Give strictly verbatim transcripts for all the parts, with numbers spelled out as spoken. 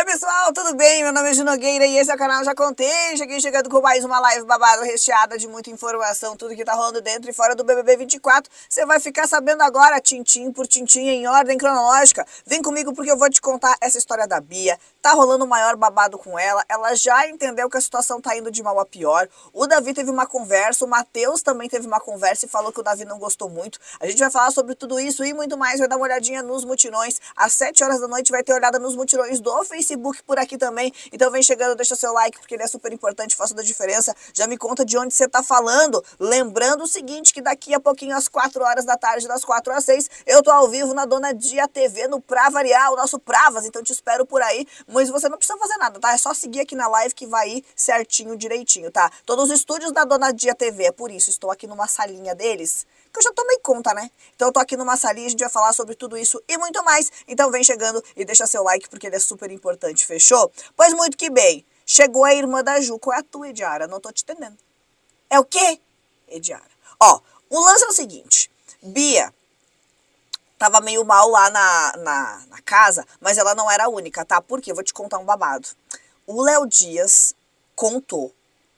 pessoal, tudo bem? Meu nome é Ju Nogueira e esse é o canal Já Contei. Cheguei chegando com mais uma live babada recheada de muita informação, tudo que tá rolando dentro e fora do B B B vinte e quatro. Você vai ficar sabendo agora, tintim por tintim, em ordem cronológica. Vem comigo porque eu vou te contar essa história da Bia. Tá rolando o maior babado com ela. Ela já entendeu que a situação tá indo de mal a pior. O Davi teve uma conversa, o Matheus também teve uma conversa e falou que o Davi não gostou muito. A gente vai falar sobre tudo isso e muito mais. Vai dar uma olhadinha nos mutirões. Às sete horas da noite vai ter olhada nos mutirões do Facebook por aqui também. Então vem chegando, deixa seu like porque ele é super importante, faça da diferença. Já me conta de onde você tá falando. Lembrando o seguinte, que daqui a pouquinho às quatro horas da tarde, das quatro às seis, eu tô ao vivo na Dona Dia T V, no Pra Variar, o nosso Pravas. Então te espero por aí. Mas você não precisa fazer nada, tá? É só seguir aqui na live que vai ir certinho, direitinho, tá? Todos os estúdios da Dona Dia T V, é por isso. Estou aqui numa salinha deles, que eu já tomei conta, né? Então eu tô aqui numa salinha, a gente vai falar sobre tudo isso e muito mais. Então vem chegando e deixa seu like porque ele é super importante, fechou? Pois muito que bem, chegou a irmã da Ju. Qual é a tua, Ediara? Não tô te entendendo. É o quê, Ediara? Ó, o lance é o seguinte, Bia tava meio mal lá na, na, na casa, mas ela não era a única, tá? Por quê? Eu vou te contar um babado. O Léo Dias contou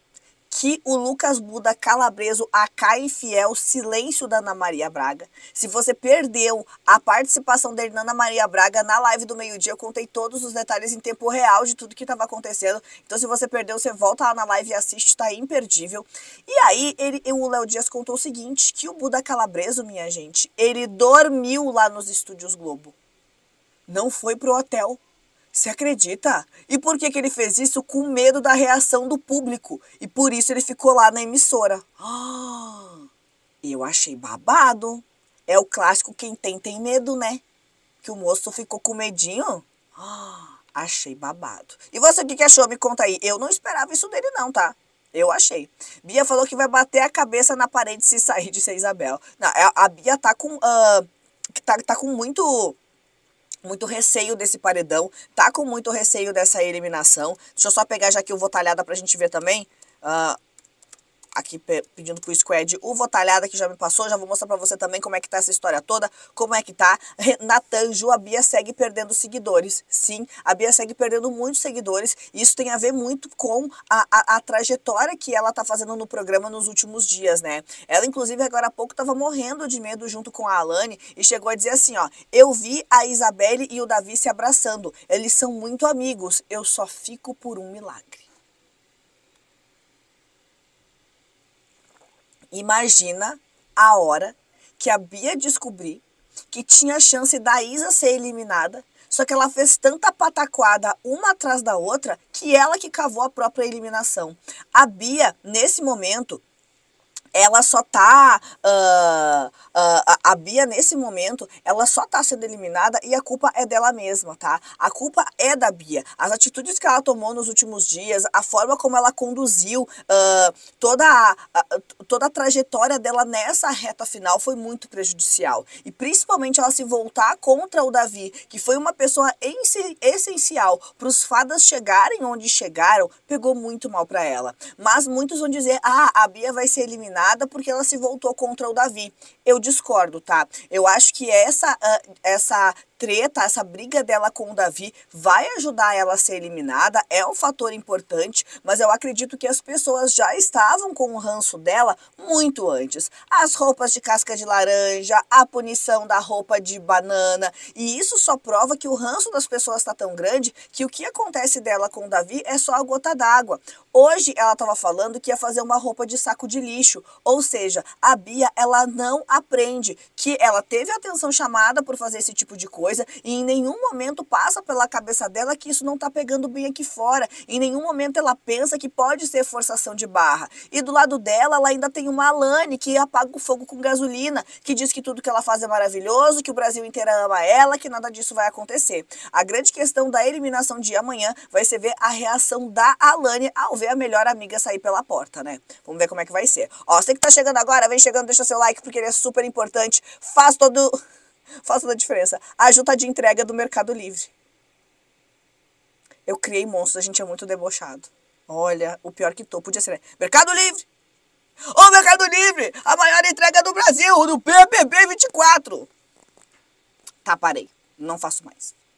que o Lucas Buda Calabreso, a Kai Fiel, silêncio da Ana Maria Braga. Se você perdeu a participação da Ana Maria Braga na live do meio-dia, eu contei todos os detalhes em tempo real de tudo que estava acontecendo. Então se você perdeu, você volta lá na live e assiste, tá imperdível. E aí, ele, o Léo Dias contou o seguinte, que o Buda Calabreso, minha gente, ele dormiu lá nos estúdios Globo. Não foi pro hotel. Você acredita? E por que que ele fez isso? Com medo da reação do público. E por isso ele ficou lá na emissora. Ah, eu achei babado. É o clássico quem tem, tem medo, né? Que o moço ficou com medinho. Ah, achei babado. E você, o que que achou? Me conta aí. Eu não esperava isso dele não, tá? Eu achei. Bia falou que vai bater a cabeça na parede se sair de ser Isabel. Não, a Bia tá com... Uh, tá, tá com muito... muito receio desse paredão, tá com muito receio dessa eliminação. Deixa eu só pegar já aqui o Votalhada pra gente ver também. Uh, aqui pedindo pro Squad o Votalhada que já me passou. Já vou mostrar pra você também como é que tá essa história toda, como é que tá. Natan Ju, a Bia segue perdendo seguidores. Sim, a Bia segue perdendo muitos seguidores. E isso tem a ver muito com a, a, a trajetória que ela tá fazendo no programa nos últimos dias, né? Ela, inclusive, agora há pouco tava morrendo de medo junto com a Alane e chegou a dizer assim, ó, eu vi a Isabelle e o Davi se abraçando. Eles são muito amigos. Eu só fico por um milagre. Imagina a hora que a Bia descobrir que tinha chance da Isa ser eliminada, só que ela fez tanta pataquada uma atrás da outra que ela que cavou a própria eliminação. A Bia, nesse momento, ela só tá, uh, uh, a, a Bia nesse momento, ela só tá sendo eliminada e a culpa é dela mesma, tá? A culpa é da Bia. As atitudes que ela tomou nos últimos dias, a forma como ela conduziu uh, toda, a, a, toda a trajetória dela nessa reta final foi muito prejudicial. E principalmente ela se voltar contra o Davi, que foi uma pessoa essencial para os fadas chegarem onde chegaram, pegou muito mal para ela. Mas muitos vão dizer, ah, a Bia vai ser eliminada porque ela se voltou contra o Davi. Eu discordo, tá? Eu acho que essa, uh, essa treta, essa briga dela com o Davi vai ajudar ela a ser eliminada, é um fator importante, mas eu acredito que as pessoas já estavam com o ranço dela muito antes. As roupas de casca de laranja, a punição da roupa de banana, e isso só prova que o ranço das pessoas está tão grande que o que acontece dela com o Davi é só a gota d'água. Hoje ela estava falando que ia fazer uma roupa de saco de lixo, ou seja, a Bia, ela não aprende que ela teve a atenção chamada por fazer esse tipo de coisa, e em nenhum momento passa pela cabeça dela que isso não tá pegando bem aqui fora. Em nenhum momento ela pensa que pode ser forçação de barra. E do lado dela, ela ainda tem uma Alane que apaga o fogo com gasolina, que diz que tudo que ela faz é maravilhoso, que o Brasil inteiro ama ela, que nada disso vai acontecer. A grande questão da eliminação de amanhã vai ser ver a reação da Alane ao ver a melhor amiga sair pela porta, né? Vamos ver como é que vai ser. Ó, você que tá chegando agora, vem chegando, deixa seu like porque ele é super importante. Faz todo... Faz toda a diferença. A ajuda de entrega do Mercado Livre. Eu criei monstros, a gente é muito debochado. Olha, o pior que tô, podia ser, né? Mercado Livre! Ô, Mercado Livre! A maior entrega do Brasil, do B B B vinte e quatro! Tá, parei. Não faço mais.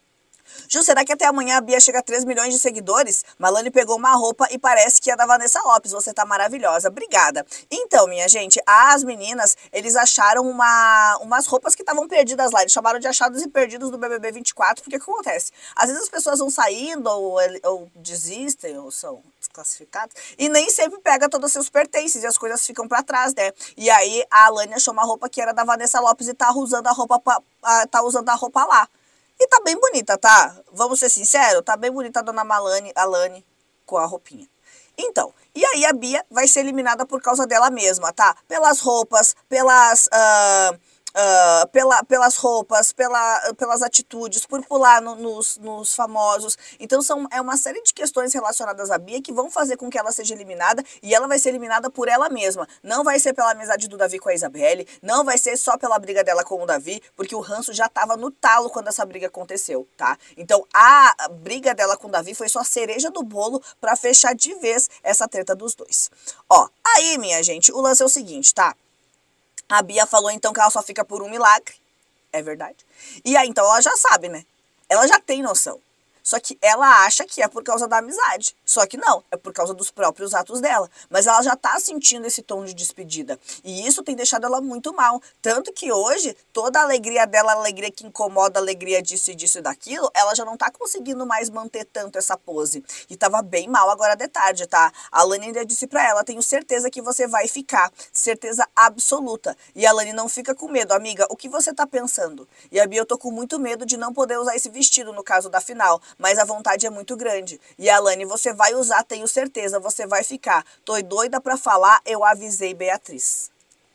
Ju, será que até amanhã a Bia chega a três milhões de seguidores? Malane pegou uma roupa e parece que é da Vanessa Lopes. Você tá maravilhosa. Obrigada. Então, minha gente, as meninas, eles acharam uma, umas roupas que estavam perdidas lá. Eles chamaram de achados e perdidos do B B B vinte e quatro. Porque o que acontece? Às vezes as pessoas vão saindo ou, ou desistem ou são desclassificadas e nem sempre pega todos os seus pertences e as coisas ficam pra trás, né? E aí a Alane achou uma roupa que era da Vanessa Lopes e tá usando a roupa, pra, tá usando a roupa lá. E tá bem bonita, tá? Vamos ser sinceros, tá bem bonita a dona Malane, Alane com a roupinha. Então, e aí a Bia vai ser eliminada por causa dela mesma, tá? Pelas roupas, pelas... Uh, Uh, pela, pelas roupas, pela, pelas atitudes, por pular no, nos, nos famosos. Então são, é uma série de questões relacionadas à Bia que vão fazer com que ela seja eliminada, e ela vai ser eliminada por ela mesma. Não vai ser pela amizade do Davi com a Isabelle, não vai ser só pela briga dela com o Davi, porque o ranço já tava no talo quando essa briga aconteceu, tá? Então a briga dela com o Davi foi só a cereja do bolo pra fechar de vez essa treta dos dois. Ó, aí, minha gente, o lance é o seguinte, tá? A Bia falou, então, que ela só fica por um milagre. É verdade. E aí, então, ela já sabe, né? Ela já tem noção. Só que ela acha que é por causa da amizade. Só que não, é por causa dos próprios atos dela. Mas ela já tá sentindo esse tom de despedida. E isso tem deixado ela muito mal. Tanto que hoje, toda a alegria dela, a alegria que incomoda, a alegria disso e disso e daquilo, ela já não tá conseguindo mais manter tanto essa pose. E tava bem mal agora de tarde, tá? A Alane ainda disse pra ela, tenho certeza que você vai ficar. Certeza absoluta. E a Alane não fica com medo. Amiga, o que você tá pensando? E a Bia, eu tô com muito medo de não poder usar esse vestido no caso da final. Mas a vontade é muito grande. E a Alane, você vai usar, tenho certeza, você vai ficar. Tô doida pra falar, eu avisei Beatriz.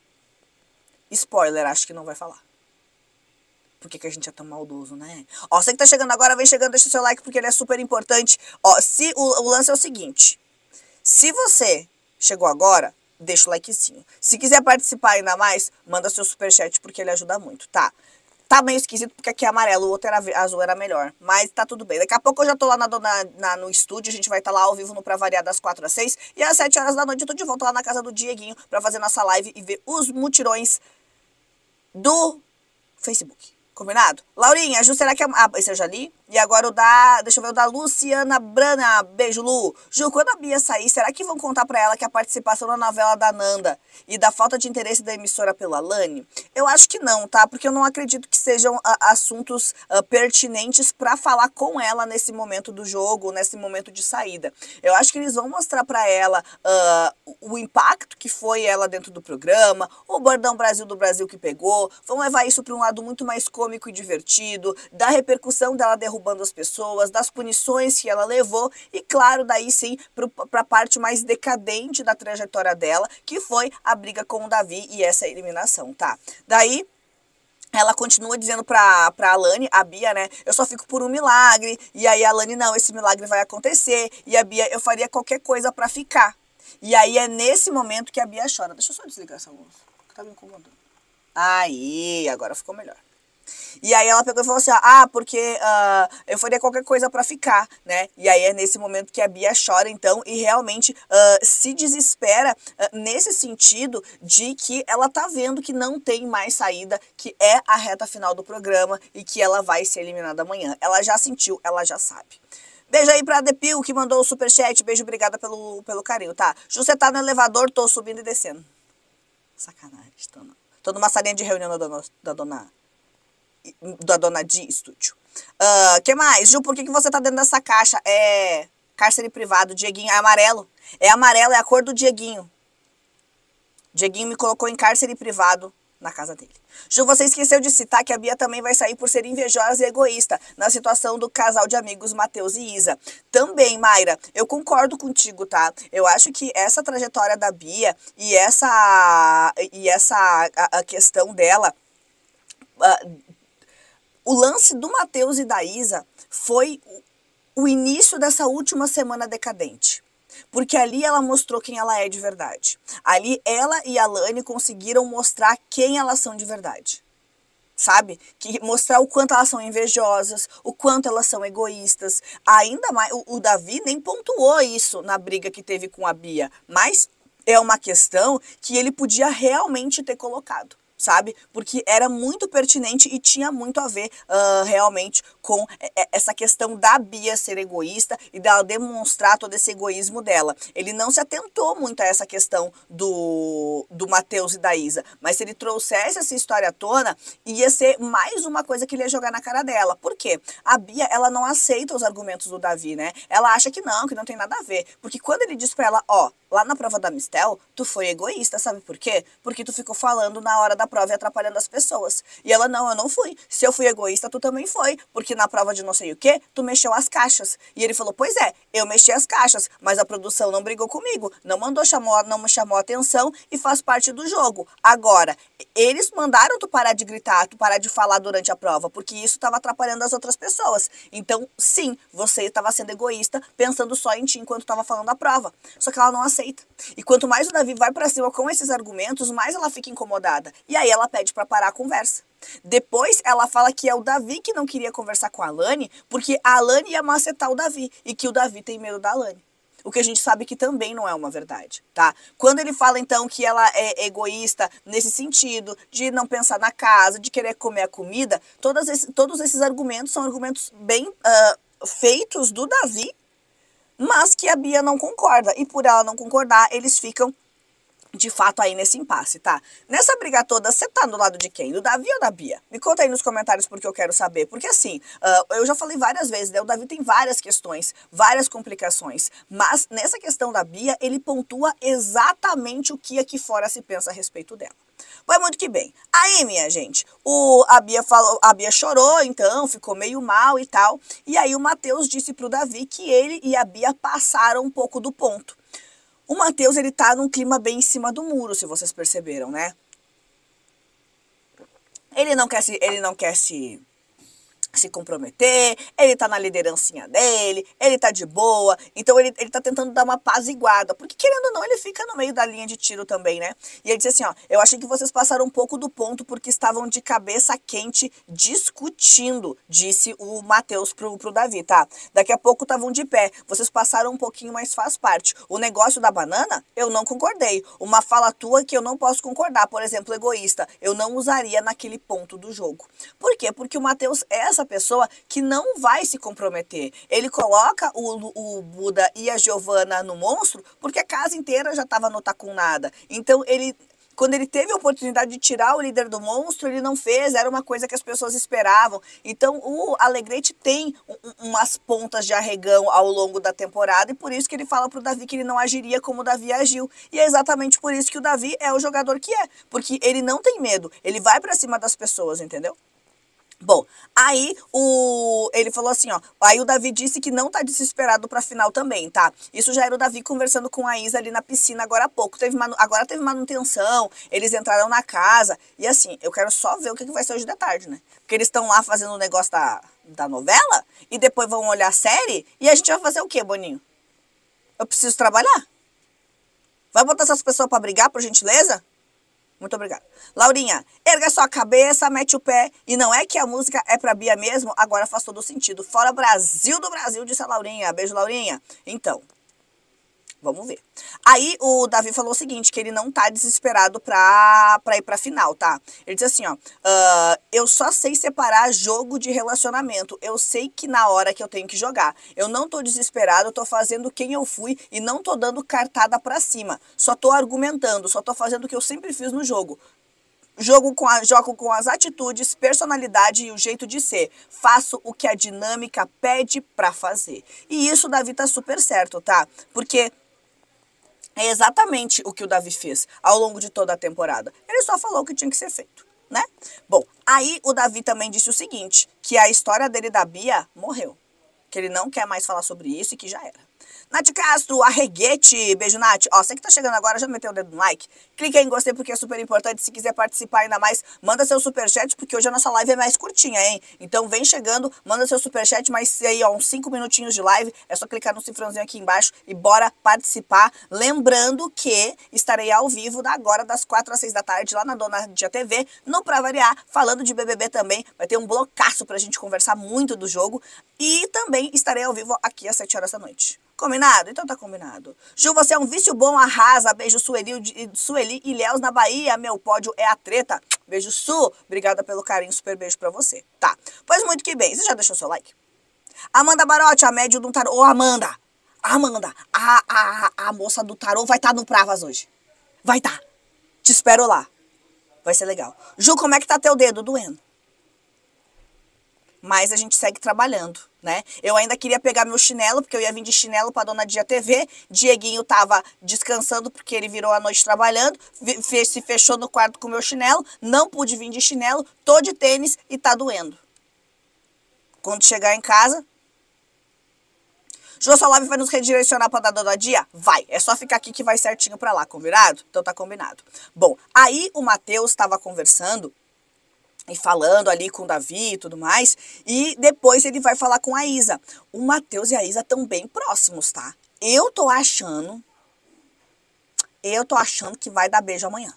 Spoiler, acho que não vai falar. Por que que a gente é tão maldoso, né? Ó, você que tá chegando agora, vem chegando, deixa o seu like, porque ele é super importante. Ó, se o, o lance é o seguinte. Se você chegou agora, deixa o likezinho. Se quiser participar ainda mais, manda seu superchat, porque ele ajuda muito, tá? Tá meio esquisito porque aqui é amarelo, o outro era azul, era melhor. Mas tá tudo bem. Daqui a pouco eu já tô lá na, na, na, no estúdio, a gente vai estar tá lá ao vivo no Pra Variar das quatro às seis. E às sete horas da noite eu tô de volta lá na casa do Dieguinho pra fazer nossa live e ver os mutirões do Facebook. Combinado? Laurinha, Ju, será que... A... Ah, esse eu já li. E agora o da... Deixa eu ver o da Luciana Brana. Beijo, Lu. Ju, quando a Bia sair, será que vão contar pra ela que a participação na novela da Nanda e da falta de interesse da emissora pela Alane? Eu acho que não, tá? Porque eu não acredito que sejam uh, assuntos uh, pertinentes pra falar com ela nesse momento do jogo, nesse momento de saída. Eu acho que eles vão mostrar pra ela uh, o impacto que foi ela dentro do programa, o bordão Brasil do Brasil que pegou, vão levar isso pra um lado muito mais cômico e divertido, da repercussão dela derrubando as pessoas, das punições que ela levou e, claro, daí sim, para a parte mais decadente da trajetória dela, que foi a briga com o Davi e essa eliminação, tá? Daí... Ela continua dizendo pra, pra Alane, a Bia, né? Eu só fico por um milagre. E aí a Alane, não, esse milagre vai acontecer. E a Bia, eu faria qualquer coisa pra ficar. E aí é nesse momento que a Bia chora. Deixa eu só desligar essa luz, que tá me incomodando. Aí, agora ficou melhor. E aí ela pegou e falou assim, ah, porque uh, eu faria qualquer coisa pra ficar, né? E aí é nesse momento que a Bia chora, então, e realmente uh, se desespera uh, nesse sentido de que ela tá vendo que não tem mais saída, que é a reta final do programa e que ela vai ser eliminada amanhã. Ela já sentiu, ela já sabe. Beijo aí pra Depil, que mandou o superchat. Beijo, obrigada pelo, pelo carinho, tá? Ju, você tá no elevador, tô subindo e descendo. Sacanagem, tô não. Tô numa salinha de reunião da dona... Da dona da dona de estúdio. Uh, que mais? Ju, por que, que você tá dentro dessa caixa? É cárcere privado, Dieguinho, é amarelo. É amarelo, é a cor do Dieguinho. Dieguinho me colocou em cárcere privado na casa dele. Ju, você esqueceu de citar que a Bia também vai sair por ser invejosa e egoísta na situação do casal de amigos Matheus e Isa. Também, Mayra, eu concordo contigo, tá? Eu acho que essa trajetória da Bia e essa, e essa a, a questão dela... Uh, O lance do Matheus e da Isa foi o início dessa última semana decadente. Porque ali ela mostrou quem ela é de verdade. Ali ela e a Alane conseguiram mostrar quem elas são de verdade. Sabe? Que mostrar o quanto elas são invejosas, o quanto elas são egoístas. Ainda mais, o, o Davi nem pontuou isso na briga que teve com a Bia. Mas é uma questão que ele podia realmente ter colocado. sabe? Porque era muito pertinente e tinha muito a ver uh, realmente com essa questão da Bia ser egoísta e dela demonstrar todo esse egoísmo dela. Ele não se atentou muito a essa questão do, do Matheus e da Isa, mas se ele trouxesse essa história à tona, ia ser mais uma coisa que ele ia jogar na cara dela. Por quê? A Bia, ela não aceita os argumentos do Davi, né? Ela acha que não, que não tem nada a ver. Porque quando ele diz pra ela, ó, lá na prova da Mistel, tu foi egoísta, sabe por quê? Porque tu ficou falando na hora da prova e atrapalhando as pessoas. E ela, não, eu não fui. Se eu fui egoísta, tu também foi. Porque na prova de não sei o quê, tu mexeu as caixas. E ele falou, pois é, eu mexi as caixas, mas a produção não brigou comigo, não mandou, chamou, não me chamou a atenção e faz parte do jogo. Agora, eles mandaram tu parar de gritar, tu parar de falar durante a prova, porque isso estava atrapalhando as outras pessoas. Então, sim, você estava sendo egoísta, pensando só em ti enquanto estava falando a prova. Só que ela não aceita. E quanto mais o Davi vai pra cima com esses argumentos, mais ela fica incomodada. E aí ela pede pra parar a conversa. Depois ela fala que é o Davi que não queria conversar com a Alane, porque a Alane ia macetar o Davi, e que o Davi tem medo da Alane. O que a gente sabe que também não é uma verdade, tá? Quando ele fala, então, que ela é egoísta nesse sentido, de não pensar na casa, de querer comer a comida, todos esses, todos esses argumentos são argumentos bem uh, feitos do Davi, mas que a Bia não concorda. E por ela não concordar, eles ficam, de fato, aí nesse impasse, tá? Nessa briga toda, você tá do lado de quem? Do Davi ou da Bia? Me conta aí nos comentários porque eu quero saber. Porque assim, uh, eu já falei várias vezes, né? O Davi tem várias questões, várias complicações. Mas nessa questão da Bia, ele pontua exatamente o que aqui fora se pensa a respeito dela. Vai muito que bem. Aí, minha gente, o, a, Bia falou, a Bia chorou, então, ficou meio mal e tal. E aí o Matheus disse pro Davi que ele e a Bia passaram um pouco do ponto. O Matheus, ele tá num clima bem em cima do muro, se vocês perceberam, né? Ele não quer se... Ele não quer se... se comprometer, ele tá na liderancinha dele, ele tá de boa, então ele, ele tá tentando dar uma apaziguada, porque querendo ou não, ele fica no meio da linha de tiro também, né? E ele disse assim, ó, eu achei que vocês passaram um pouco do ponto porque estavam de cabeça quente discutindo, disse o Matheus pro, pro Davi, tá? Daqui a pouco estavam de pé, vocês passaram um pouquinho, mas faz parte. O negócio da banana, eu não concordei. Uma fala tua que eu não posso concordar, por exemplo, egoísta, eu não usaria naquele ponto do jogo. Por quê? Porque o Matheus é essa pessoa que não vai se comprometer. Ele coloca o, o Buda e a Giovana no monstro porque a casa inteira já estava no tá com nada. Então ele... Quando ele teve a oportunidade de tirar o líder do monstro, ele não fez, era uma coisa que as pessoas esperavam. Então o Alegrete tem um, umas pontas de arregão ao longo da temporada e por isso que ele fala pro Davi que ele não agiria como o Davi agiu. E é exatamente por isso que o Davi é o jogador que é, porque ele não tem medo, ele vai pra cima das pessoas, entendeu? Bom, aí o, ele falou assim, ó, aí o Davi disse que não tá desesperado pra final também, tá? Isso já era o Davi conversando com a Isa ali na piscina agora há pouco, teve manu, agora teve manutenção, eles entraram na casa, e assim, eu quero só ver o que vai ser hoje de tarde, né? Porque eles estão lá fazendo o negócio da, da novela, e depois vão olhar a série, e a gente vai fazer o quê, Boninho? Eu preciso trabalhar? Vai botar essas pessoas pra brigar, por gentileza? Muito obrigada. Laurinha, erga sua cabeça, mete o pé. E não é que a música é pra Bia mesmo? Agora faz todo sentido. Fora Brasil do Brasil, disse a Laurinha. Beijo, Laurinha. Então, vamos ver. Aí o Davi falou o seguinte, que ele não tá desesperado pra, pra ir pra final, tá? Ele disse assim, ó, uh, eu só sei separar jogo de relacionamento. Eu sei que na hora que eu tenho que jogar. Eu não tô desesperado, eu tô fazendo quem eu fui e não tô dando cartada pra cima. Só tô argumentando, só tô fazendo o que eu sempre fiz no jogo. Jogo com, a, jogo com as atitudes, personalidade e o jeito de ser. Faço o que a dinâmica pede pra fazer. E isso o Davi tá super certo, tá? Porque... é exatamente o que o Davi fez ao longo de toda a temporada. Ele só falou o que tinha que ser feito, né? Bom, aí o Davi também disse o seguinte, que a história dele da Bia morreu. Que ele não quer mais falar sobre isso e que já era. Nath Castro, arreguete, beijo Nath. Ó, você que tá chegando agora, já meteu o dedo no like. Clique aí em gostei porque é super importante. Se quiser participar ainda mais, manda seu superchat, porque hoje a nossa live é mais curtinha, hein? Então vem chegando, manda seu superchat, mas aí, ó, uns cinco minutinhos de live. É só clicar no cifrãozinho aqui embaixo e bora participar. Lembrando que estarei ao vivo da agora, das quatro às seis da tarde, lá na Dona Dia T V, no Pra Variar, falando de B B B também. Vai ter um blocaço pra gente conversar muito do jogo. E também estarei ao vivo aqui às sete horas da noite. Combinado? Então tá combinado. Ju, você é um vício bom, arrasa. Beijo, Sueli, Sueli e Léus na Bahia. Meu pódio é a treta. Beijo, Su. Obrigada pelo carinho, super beijo pra você. Tá. Pois muito que bem. Você já deixou seu like? Amanda Barotti, a médio do tarô. Ô, Amanda. Amanda, a, a, a moça do tarô vai estar tá no Pravas hoje. Vai estar. Tá. Te espero lá. Vai ser legal. Ju, como é que tá teu dedo doendo? Mas a gente segue trabalhando, né? Eu ainda queria pegar meu chinelo, porque eu ia vir de chinelo pra Dona Dia T V. Dieguinho tava descansando, porque ele virou a noite trabalhando. Se fechou no quarto com meu chinelo. Não pude vir de chinelo. Tô de tênis e tá doendo. Quando chegar em casa... Jô, sua live vai nos redirecionar pra dar Dona Dia? Vai. É só ficar aqui que vai certinho pra lá, combinado? Então tá combinado. Bom, aí o Matheus tava conversando... e falando ali com o Davi e tudo mais, e depois ele vai falar com a Isa. O Matheus e a Isa estão bem próximos, tá? Eu tô achando, eu tô achando que vai dar beijo amanhã.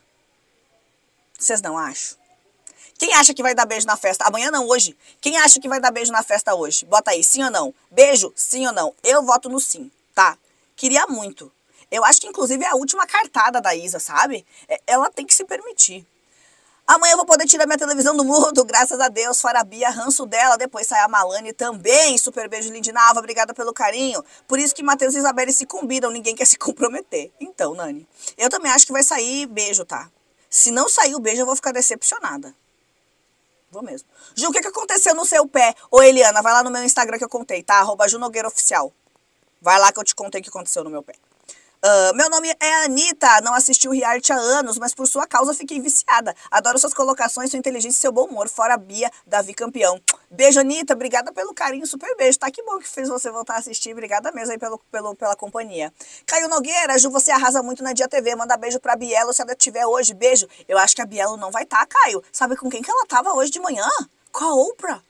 Vocês não acham? Quem acha que vai dar beijo na festa? Amanhã não, hoje. Quem acha que vai dar beijo na festa hoje? Bota aí, sim ou não? Beijo, sim ou não? Eu voto no sim, tá? Queria muito. Eu acho que inclusive é a última cartada da Isa, sabe? Ela tem que se permitir. Amanhã eu vou poder tirar minha televisão do mudo, graças a Deus, fora a Bia, ranço dela, depois sai a Malane também, super beijo, Lindinava, obrigada pelo carinho. Por isso que Matheus e Isabelle se combinam, ninguém quer se comprometer. Então, Nani, eu também acho que vai sair beijo, tá? Se não sair o beijo, eu vou ficar decepcionada. Vou mesmo. Ju, o que, que aconteceu no seu pé? Ô, Eliana, vai lá no meu Instagram que eu contei, tá? Arroba Ju Nogueira Oficial. Vai lá que eu te contei o que aconteceu no meu pé. Uh, meu nome é Anitta, não assisti o reality há anos, mas por sua causa fiquei viciada. Adoro suas colocações, sua inteligência e seu bom humor. Fora a Bia, Davi campeão. Beijo, Anitta, obrigada pelo carinho, super beijo. Tá, que bom que fez você voltar a assistir, obrigada mesmo aí pelo, pelo, pela companhia. Caio Nogueira, Ju, você arrasa muito na Dia T V, manda beijo pra Bielo se ela estiver hoje, beijo. Eu acho que a Bielo não vai estar, tá, Caio. Sabe com quem que ela tava hoje de manhã? Com a Oprah.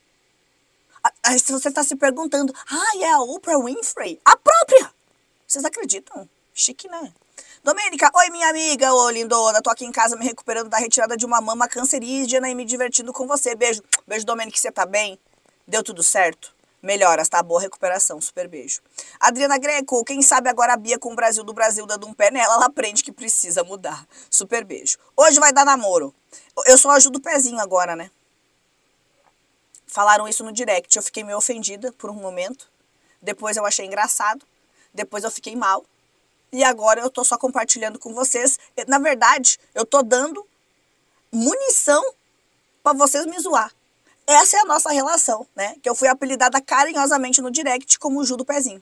Aí você tá se perguntando, ah, é a Oprah Winfrey? A própria! Vocês acreditam? Chique, né? Domênica, oi minha amiga, ô lindona, tô aqui em casa me recuperando da retirada de uma mama cancerígena e me divertindo com você. Beijo, beijo Domênica, você tá bem? Deu tudo certo? Melhoras, tá? Boa recuperação, super beijo. Adriana Greco, quem sabe agora a Bia com o Brasil do Brasil dando um pé nela, ela aprende que precisa mudar. Super beijo. Hoje vai dar namoro. Eu só ajudo o pezinho agora, né? Falaram isso no direct, eu fiquei meio ofendida por um momento. Depois eu achei engraçado. Depois eu fiquei mal. E agora eu tô só compartilhando com vocês. Na verdade, eu tô dando munição pra vocês me zoar. Essa é a nossa relação, né? Que eu fui apelidada carinhosamente no direct como o Ju do Pezinho.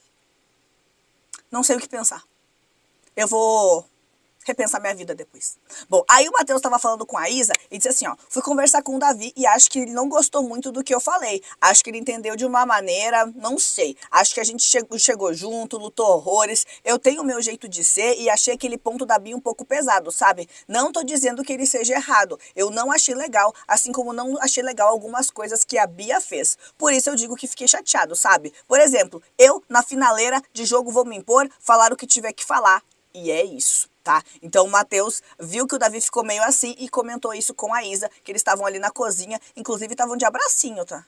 Não sei o que pensar. Eu vou repensar minha vida depois. Bom, aí o Matheus tava falando com a Isa e disse assim, ó, fui conversar com o Davi e acho que ele não gostou muito do que eu falei. Acho que ele entendeu de uma maneira, não sei. Acho que a gente chegou, chegou junto, lutou horrores. Eu tenho o meu jeito de ser e achei aquele ponto da Bia um pouco pesado, sabe? Não tô dizendo que ele seja errado. Eu não achei legal, assim como não achei legal algumas coisas que a Bia fez. Por isso eu digo que fiquei chateado, sabe? Por exemplo, eu, na finaleira de jogo vou me impor, falar o que tiver que falar. E é isso. Tá? Então o Matheus viu que o Davi ficou meio assim e comentou isso com a Isa, que eles estavam ali na cozinha, inclusive estavam de abracinho, tá?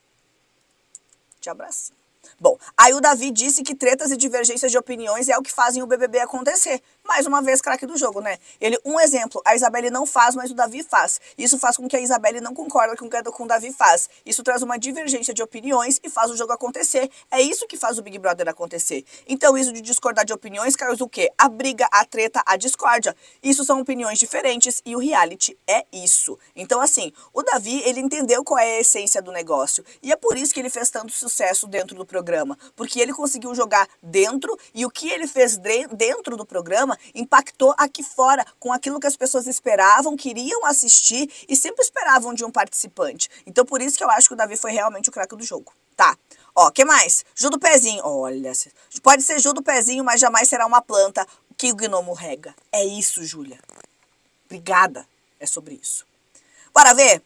De abracinho. Bom, aí o Davi disse que tretas e divergências de opiniões é o que fazem o B B B acontecer. Mais uma vez, craque do jogo, né? Ele, um exemplo, a Isabelle não faz, mas o Davi faz. Isso faz com que a Isabelle não concorde com o que o Davi faz. Isso traz uma divergência de opiniões e faz o jogo acontecer. É isso que faz o Big Brother acontecer. Então, isso de discordar de opiniões causa o quê? A briga, a treta, a discórdia. Isso são opiniões diferentes e o reality é isso. Então, assim, o Davi, ele entendeu qual é a essência do negócio. E é por isso que ele fez tanto sucesso dentro do programa. Porque ele conseguiu jogar dentro e o que ele fez dentro do programa impactou aqui fora com aquilo que as pessoas esperavam, queriam assistir e sempre esperavam de um participante. Então, por isso que eu acho que o Davi foi realmente o craque do jogo. Tá. Ó, que mais? Ju do Pezinho. Olha, pode ser Ju do Pezinho, mas jamais será uma planta que o gnomo rega. É isso, Júlia. Obrigada. É sobre isso. Bora ver?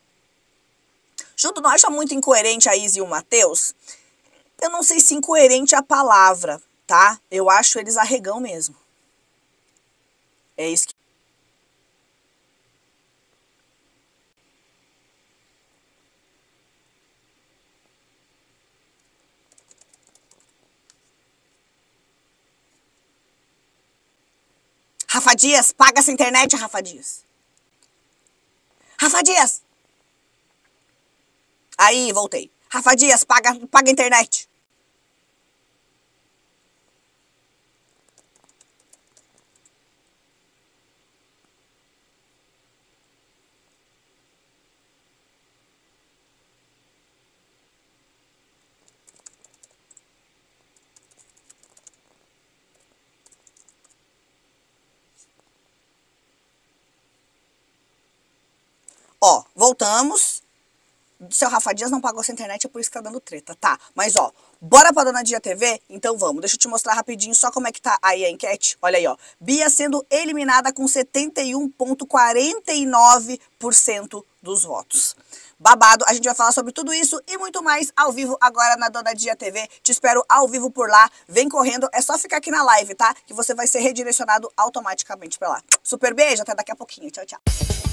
Ju não acha muito incoerente a Isa e o Matheus? Eu não sei se incoerente é a palavra, tá? Eu acho eles arregão mesmo. É isso que... Rafa Dias, paga essa internet, Rafa Dias. Rafa Dias. Aí, voltei. Rafa Dias, paga, paga a internet. Ó, voltamos. Seu Rafa Dias não pagou essa internet, é por isso que tá dando treta, tá? Mas ó, bora pra Dona Dia T V? Então vamos, deixa eu te mostrar rapidinho só como é que tá aí a enquete. Olha aí, ó. Bia sendo eliminada com setenta e um vírgula quarenta e nove por cento dos votos. Babado, a gente vai falar sobre tudo isso e muito mais ao vivo agora na Dona Dia T V. Te espero ao vivo por lá. Vem correndo, é só ficar aqui na live, tá? Que você vai ser redirecionado automaticamente pra lá. Super beijo, até daqui a pouquinho. Tchau, tchau.